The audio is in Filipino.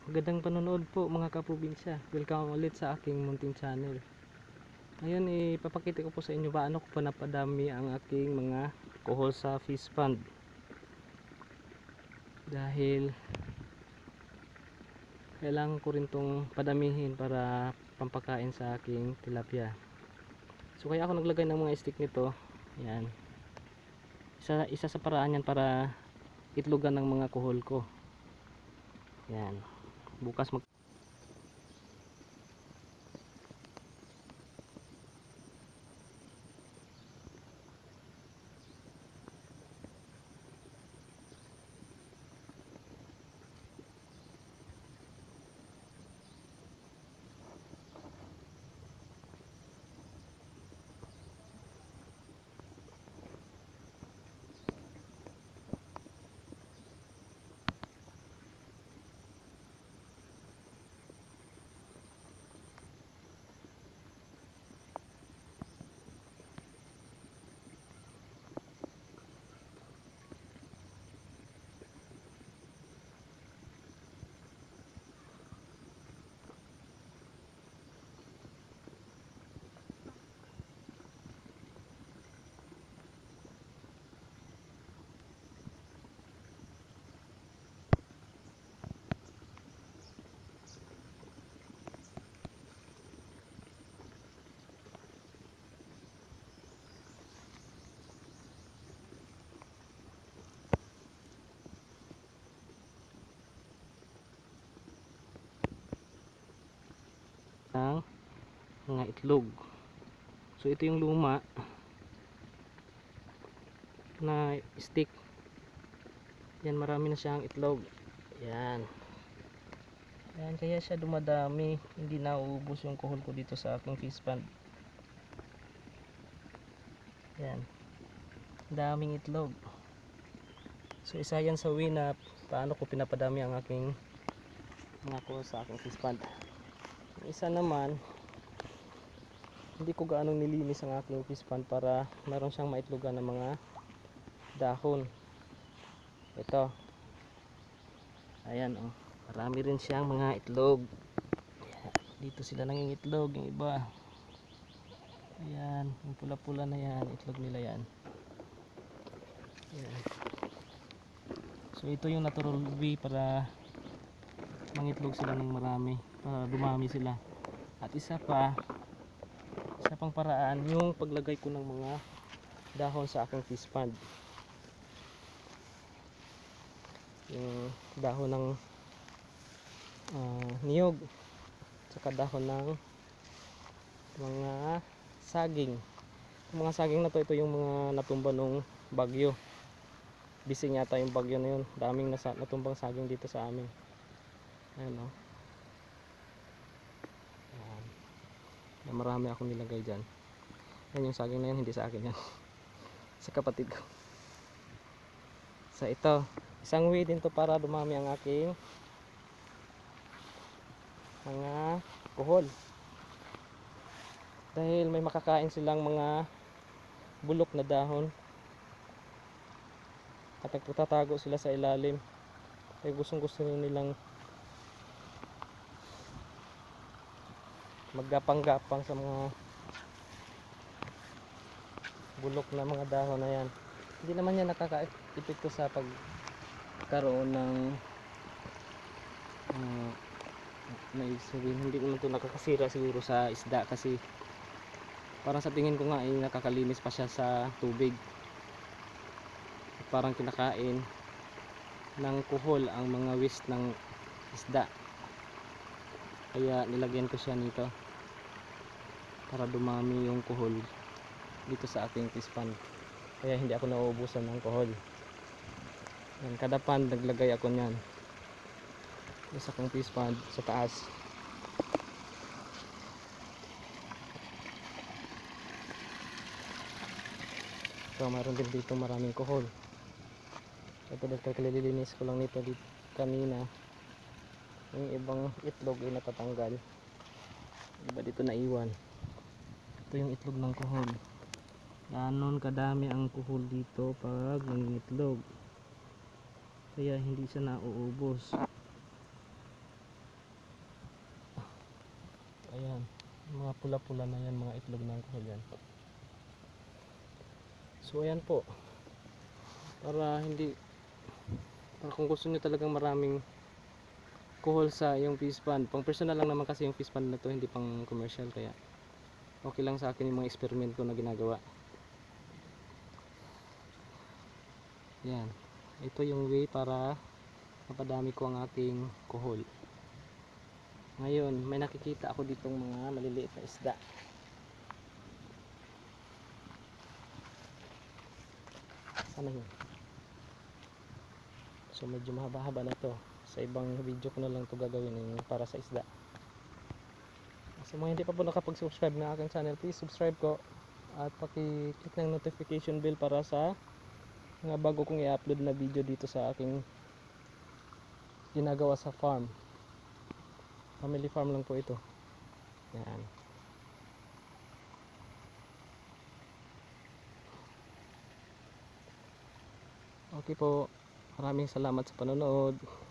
Magandang panonood po mga kaprobinsya. Welcome ulit sa aking munting channel. Ngayon ipapakita ko po sa inyo paano ko panapadami ang aking mga kuhol sa fish pond. Dahil kailangan ko rin tong padamihin para pampakain sa aking tilapia. So kaya ako naglagay ng mga stick nito. Yan. Isa sa paraan yan para itlogan ng mga kuhol ko. Yan. Bukas ng mga itlog. So ito yung luma na stick. Yan, marami na siyang itlog. Yan. Yan, kaya siya dumadami. Hindi nauubos yung kuhol ko dito sa aking fish pond. Yan. Daming itlog. So isa yan sa way na paano ko pinapadami ang aking mga kuhol sa aking fish pond. Isa naman, hindi ko gaanong nilinis ang aking fish pond para meron siyang maitlogan ng mga dahon. Ito. Ayan, oh. Marami rin siyang mga itlog. Ayan. Dito sila nangingitlog, yung iba. Ayan, yung pula-pula na yan, itlog nila yan. Ayan. So ito yung natural way para mangitlog sila ng marami, para dumami sila. At isa pang paraan yung paglagay ko ng mga dahon sa aking fish pond. Yung dahon ng niyog, saka dahon ng mga saging. Yung mga saging na to, ito yung mga natumba nung bagyo. Bising yata yung bagyo na yun. Daming natumbang saging dito sa amin. Ayan, o. Ayan. Marami akong nilagay dyan. Ayan yung saging na yan, hindi sa akin yan. Sa kapatid ko. So ito, isang way din to para dumami ang aking mga kuhol. Dahil may makakain silang mga bulok na dahon. At nagtatago sila sa ilalim. Kaya gusto nilang maggapang-gapang sa mga bulok na mga dahon na yan. Hindi naman yan nakaka-epekto sa pagkaroon ng hindi naman ito nakakasira siguro sa isda, kasi parang sa tingin ko nga ay nakakalinis pa siya sa tubig. Parang kinakain ng kuhol ang mga waste ng isda, kaya nilagyan ko siya nito para dumami yung kuhol dito sa ating fish pond. Kaya hindi ako nauubusan ng kuhol. Yan, kada pond naglagay ako niyan sa akong fish pond sa taas. So mayroon din dito maraming kuhol. Ito dito, kalilinis ko lang nito dito kanina. Yung ibang itlog ay natatanggal, iba dito naiwan. Ito yung itlog ng kuhol. Ganon kadami ang kuhol dito pag nangingitlog, kaya hindi siya nauubos. Mga pula-pula na yan, mga itlog ng kuhol yan. So ayan po, para kung gusto nyo talagang maraming kuhol sa yung fish pond, pang personal lang naman kasi yung fish pond na to, hindi pang commercial, kaya okay lang sa akin yung mga experiment ko na ginagawa. Yan, ito yung way para mapadami ko ang aking kuhol. Ngayon may nakikita ako ditong mga maliliit na isda. Sana yun. So medyo mahaba-haba na to, sa ibang video ko na lang to gagawin yung para sa isda. Sa mga hindi pa po nakapag-subscribe na aking channel, please subscribe ko at paki-click ng notification bell para sa mga bago kong i-upload na video dito sa aking ginagawa sa farm. Family farm lang po ito. Yan. Okay po, maraming salamat sa panonood.